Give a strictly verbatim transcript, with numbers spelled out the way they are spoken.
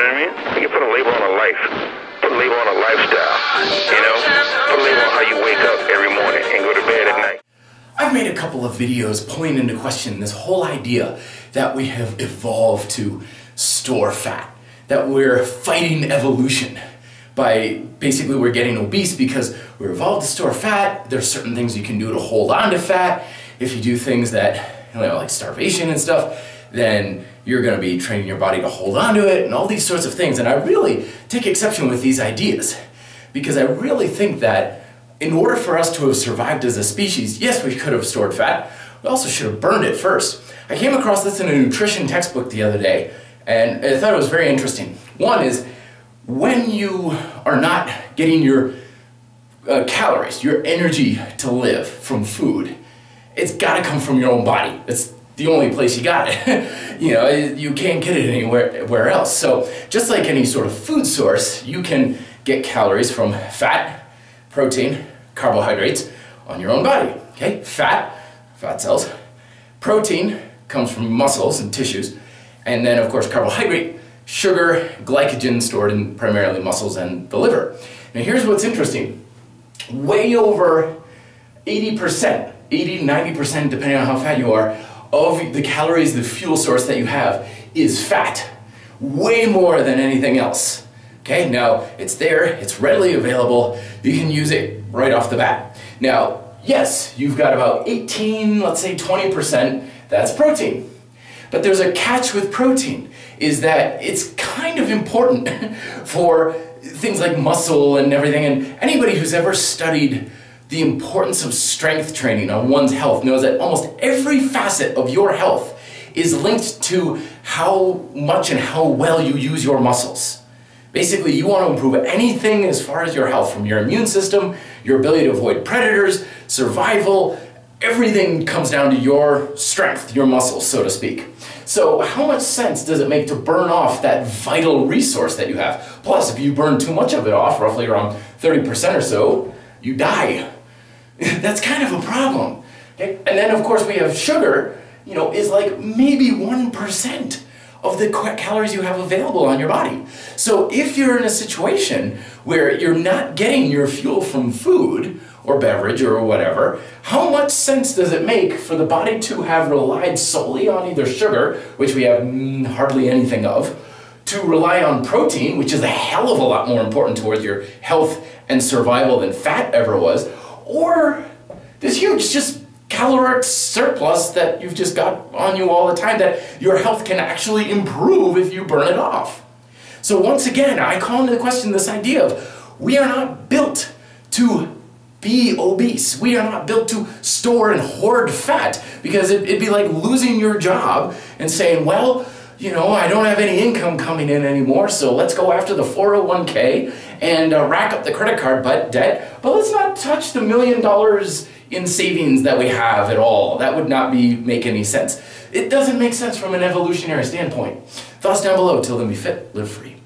know what I mean? You can put a label on a life, put a label on a lifestyle, you know? Put a label on how you wake up every morning and go to bed at night. I've made a couple of videos pulling into question this whole idea that we have evolved to store fat, that we're fighting evolution by basically we're getting obese because we're evolved to store fat. There's certain things you can do to hold on to fat. If you do things that, you know, like starvation and stuff, then you're going to be training your body to hold on to it and all these sorts of things. And I really take exception with these ideas because I really think that in order for us to have survived as a species, yes, we could have stored fat. We also should have burned it first. I came across this in a nutrition textbook the other day, and I thought it was very interesting. One is, when you are not getting your uh, calories, your energy to live from food, it's got to come from your own body. It's the only place you got it. You know, you can't get it anywhere, anywhere else. So just like any sort of food source, you can get calories from fat, protein, carbohydrates on your own body. Okay, fat, fat cells. Protein comes from muscles and tissues. And then, of course, carbohydrate, sugar, glycogen stored in primarily muscles and the liver. Now here's what's interesting. Way over eighty percent, eighty to ninety percent, depending on how fat you are, of the calories, the fuel source that you have is fat. Way more than anything else. Okay, now it's there, it's readily available, you can use it right off the bat. Now, yes, you've got about eighteen, let's say twenty percent, that's protein. But there's a catch with protein, is that it's kind of important for things like muscle and everything, and anybody who's ever studied the importance of strength training on one's health knows that almost every facet of your health is linked to how much and how well you use your muscles. Basically, you want to improve anything as far as your health, from your immune system, your ability to avoid predators, survival, everything comes down to your strength, your muscles, so to speak. So how much sense does it make to burn off that vital resource that you have? Plus, if you burn too much of it off, roughly around thirty percent or so, you die. That's kind of a problem. Okay? And then, of course, we have sugar, you know, is like maybe one percent of the calories you have available on your body. So if you're in a situation where you're not getting your fuel from food or beverage or whatever, how much sense does it make for the body to have relied solely on either sugar, which we have mm, hardly anything of, to rely on protein, which is a hell of a lot more important towards your health and survival than fat ever was, or this huge just caloric surplus that you've just got on you all the time that your health can actually improve if you burn it off. So once again, I call into question this idea of we are not built to be obese. We are not built to store and hoard fat, because it, it'd be like losing your job and saying, well, you know, I don't have any income coming in anymore, so let's go after the four oh one K and uh, rack up the credit card debt, but let's not touch the million dollars in savings that we have at all. That would not be make any sense. It doesn't make sense from an evolutionary standpoint. Thoughts down below. Till then, be fit, live free.